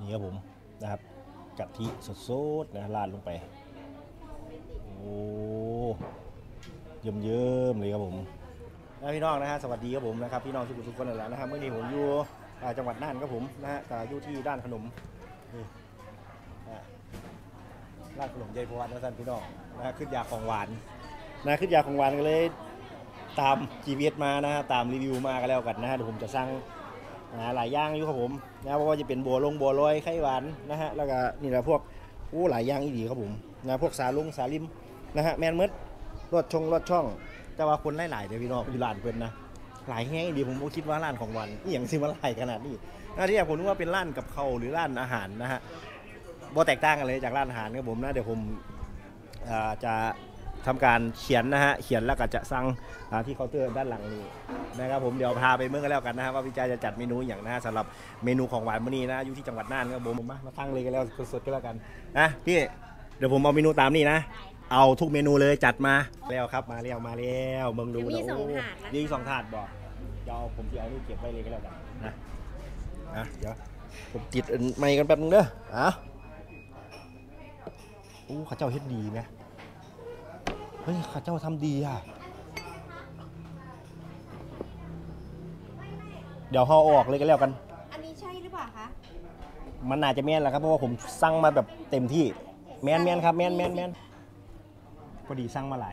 นี่ครับผมนะครับกะทิสดๆนะราดลงไปโอ้เยิ้มๆเลยครับผมพี่น้องนะฮะสวัสดีครับผมนะครับพี่น้องทุกคนแล้วนะครับเมื่อนี้ผมอยู่จังหวัดน่านครับผมนะฮะอยู่ที่ด้านขนมนี่ร้านขนมยายพรนะท่านพี่น้องนะขึ้นยาของหวานนะขึ้นยาของหวานก็เลยตาม GPS มานะฮะตามรีวิวมากันแล้วกันนะฮะเดี๋ยวผมจะสั่งหลายอย่างอยู่ครับผมนะเพราะว่าจะเป็นบัวลอยไข่หวานนะฮะแล้วก็นี่แหละพวกหลายอย่างอีดีครับผมนะพวกสาลิมนะฮะแมนเมดรสช่องแต่ว่าคนหลายๆเดี๋ยวพี่น้องอยู่ร้านเพิ่นนะหลายแห้งดีผมก็คิดว่าร้านของหวานนี่อย่างซิมาหลายขนาดนี้ที่แรกผมนึกว่าเป็นร้านกับข้าวหรือร้านอาหารนะฮะบ่แตกต่างกันเลยจากร้านอาหารครับผมนะเดี๋ยวผมจะทำการเขียนนะฮะเขียนแล้วก็จะสั่งที่เคาน์เตอร์ด้านหลังนี้นะครับผมเดี๋ยวพาไปเมื่อกันแล้วกันนะฮะว่าพี่ใจจะจัดเมนูอย่างนะฮะสำหรับเมนูของหวานมื้อนี้นะอยู่ที่จังหวัดน่านครับผมมาตั้งเลยกันแล้วสดๆก็แล้วกันนะพี่เดี๋ยวผมเอาเมนูตามนี้นะเอาทุกเมนูเลยจัดมาแล้วครับมาแล้วเมืองดูนะยี่สองถาดบอกจะเอาผมจะเอานี่เก็บไว้เลยก็แล้วกันนะเดี๋ยวผมติดไมค์กันแป๊บนึงเด้อข้าเจ้าเฮ็ดดีไหมเฮ้ยข้าเจ้าทำดีอ่ะเดี๋ยวเขาออกเลยก็แล้วกันอันนี้ใช่หรือเปล่าคะมันน่าจะแม่นแหละครับเพราะว่าผมสั่งมาแบบเต็มที่แม่นครับแม่นพอดีสั่งมาหลาย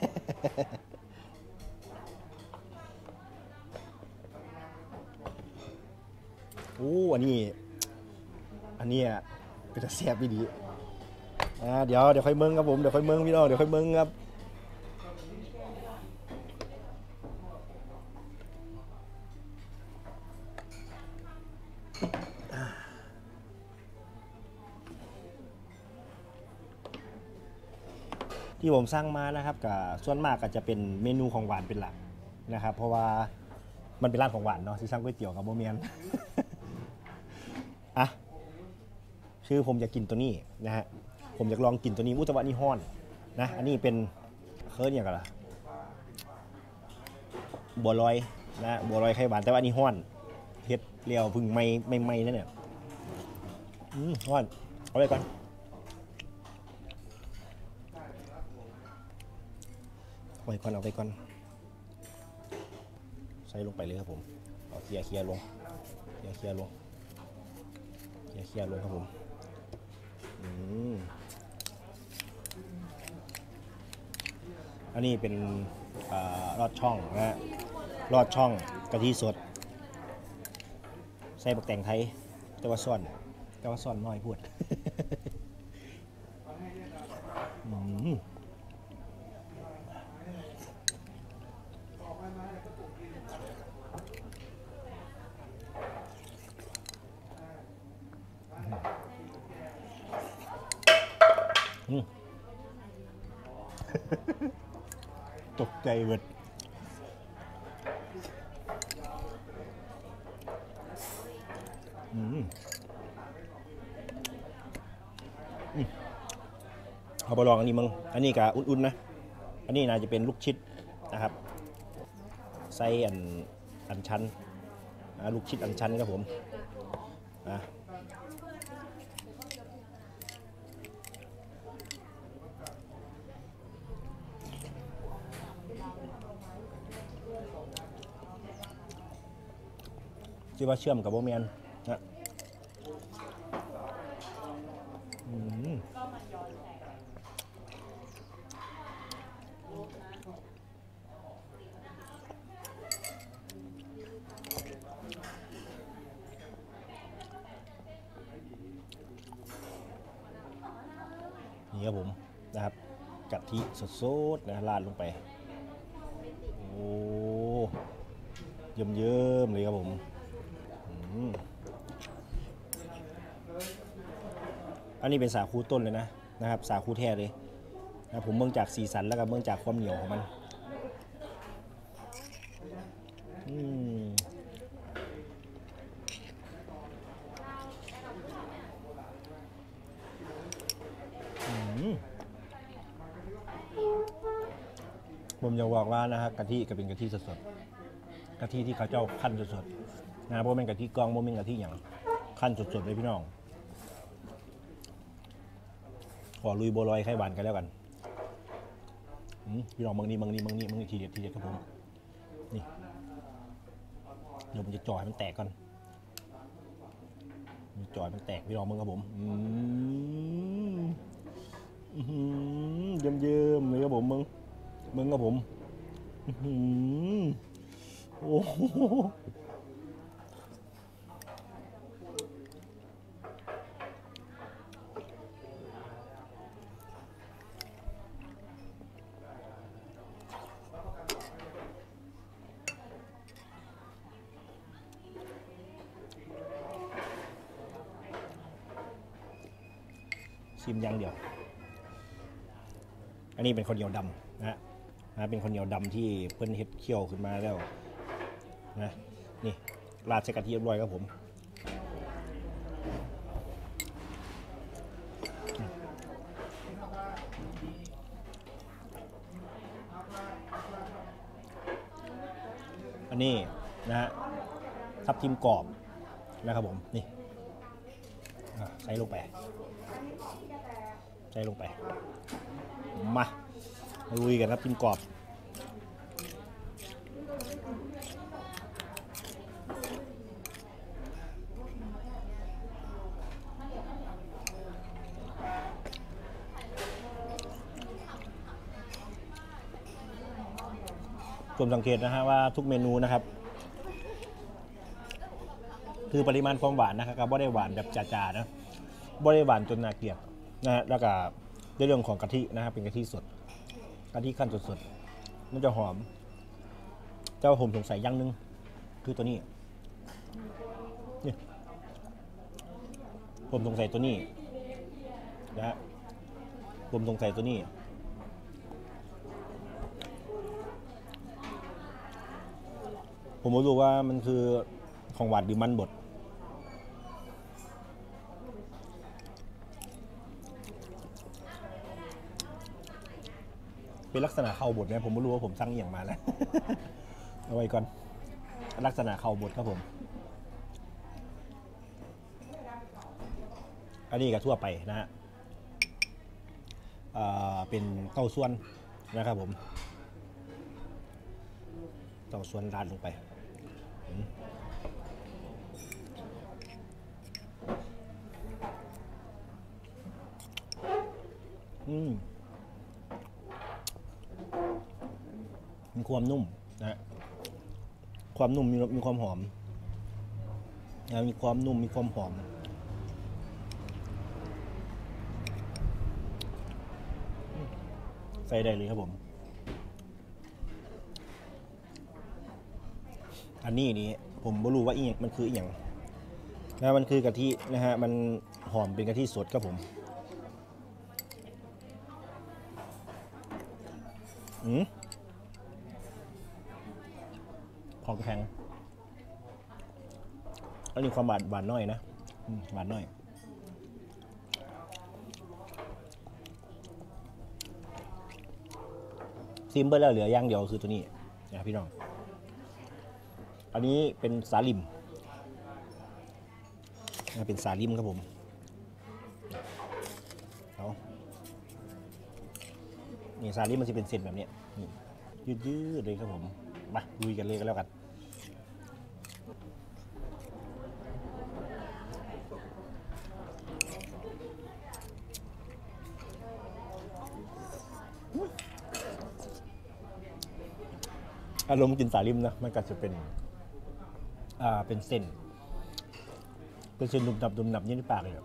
อันนี้เป็นแซ่บดีเดี๋ยวค่อยเมืองครับผมเดี๋ยวค่อยเมืองพี่น้องเดี๋ยวค่อยเมืองครับที่ผมสร้างมานะครับกับส่วนมากก็จะเป็นเมนูของหวานเป็นหลักนะครับเพราะว่ามันเป็นร้านของหวานเนาะที่สร้างก๋วยเตี๋ยวกับโมเมียนคือผมอยากกินตัวนี้นะฮะผมอยากลองกินตัวนี้มุตะวันนี่ฮ้อนนะอันนี้เป็นเคิร์นอย่างไรล่ะบัวลอยนะบัวลอยไข่หวานแต่ว่านี่ฮ้อนเฮ็ดเรียวพึ่งไม่นั่นเนี่ยฮ้อนเอาไปก่อนเอาไปก่อนใส่ลงไปเลยครับผมเอาเคลียร์ลงครับผมอันนี้เป็นลอดช่องนะฮะลอดช่องกะทิสดใส่บักแต่งไทยแต่ว่าซ่อนน้อยพูดตกใจเบิดเอาไปลองอันนี้มึงอันนี้กับอุ่นๆนะอันนี้น่าจะเป็นลูกชิดนะครับไส้อันชันลูกชิดอันชันครับผมที่ว่าเชื่อมกับโบเมียนนะนี่ครับผมนะครับกะทิสดๆนะราดลงไปเยิ้มเลยครับผมอันนี้เป็นสาคูต้นเลยนะครับสาคูแท้เลยนะผมเมืองจากสีสันแล้วก็เมืองจากความเหนียวของมันผมจะบอกว่านะครับกะทิก็เป็นกะทิสดๆกะทิที่เขาเจ้าขั้นสดๆนะเพราะเป็นกะทิกองโมเมนกะทิอย่างขั้นสดๆเลยพี่น้องขอลุยบัวลอยไข่หวานกันแล้วกันพี่น้องมึงนี่ทีเด็ดครับผมนี่เดี๋ยวผมจะจ่อยมันแตกก่อนจ่อยมันแตกพี่น้องมึงครับผมเยิ้มเลยครับผมมึงครับผมโอ้โหชิมอย่างเดียวอันนี้เป็นข้าวเหนียวดำนะเป็นข้าวเหนียวดำที่เพิ่นเฮ็ดเคี่ยวขึ้นมาแล้วนะนี่ราดใส่กะทิเรียบร้อยครับผมอันนี้นะฮะทับทิมกรอบนะครับผมนี่ใส่ลงไปมาลุยกันครับทิมกรอบผมสังเกตนะฮะว่าทุกเมนูนะครับคือปริมาณความหวานนะครับก็บ่ได้หวานแบบจ๋าๆนะบ่ได้หวานจนน่าเกลียดนะฮะแล้วก็ในเรื่องของกะทินะครับเป็นกะทิสดกะทิขั้นสดๆมันจะหอมเจ้าผมสงสัยอย่างนึงคือตัวนี้ผมสงสัยตัวนี้นะฮะผมสงสัยตัวนี้ผมไม่รู้ว่ามันคือของหวานหรือมันบดเป็นลักษณะข้าวบดเนี่ยผมไม่รู้ว่าผมสั่งอย่างมาแล้ว เอาไว้ก่อนลักษณะข้าวบดครับผมอันนี้ก็ทั่วไปนะฮะเป็นเต้าส่วนนะครับผมเต้าส่วนราดลงไปมีความนุ่มนะความนุ่มมีความหอมนะมีความนุ่มมีความหอมใส่ได้เลยครับผมอันนี้ผมไม่รู้ว่าอีกมันคืออีกอย่างนะมันคือกะทินะฮะมันหอมเป็นกะทิสดครับผมของแข็งอันนี้ความหวานน้อยนะหวานน้อยซิมเบอร์แล้วเหลืออย่างเดียวคือตัวนี้นะพี่น้องอันนี้เป็นสาลิมเป็นสาลิมครับผมเอานี่สาลิมมันจะเป็นเส้นแบบนี้ยืดๆเลยครับผมมาลุยกันเลยกันแล้วกันอารมณ์กินสาลิมนะมันก็จะเป็นเป็นเส้นดุมดับนี่ในปากเลย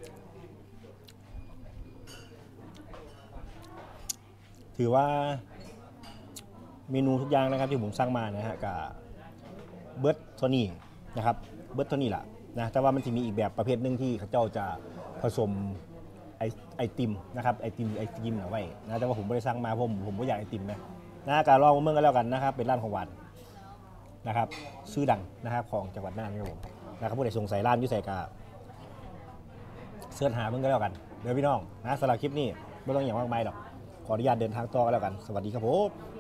ถือว่าเมนูทุกอย่างนะครับที่ผมสั่งมานะฮะกับเบิร์ตโทนี่นะครับเบิร์ตโทนี่แหละนะแต่ว่ามันจะมีอีกแบบประเภทหนึ่งที่เขาเจ้าจะผสมไอติมนะครับไอติมเอาไว้นะแต่ว่าผมไม่ได้สั่งมาเพราะผมไม่อยากไอติมนะการลองเมืองกันแล้วกันนะครับเป็นร้านของหวานนะครับชื่อดังนะครับของจังหวัดน่านครับผมนะครับผู้ใดสงสัยร้านยุ่ใส่กาเสิร์ชหาเมืองกันแล้วกันเดี๋ยวพี่น้องนะสำหรับคลิปนี้ไม่ต้องอย่างมากมายหรอกขออนุญาตเดินทางต่อกันแล้วกันสวัสดีครับผม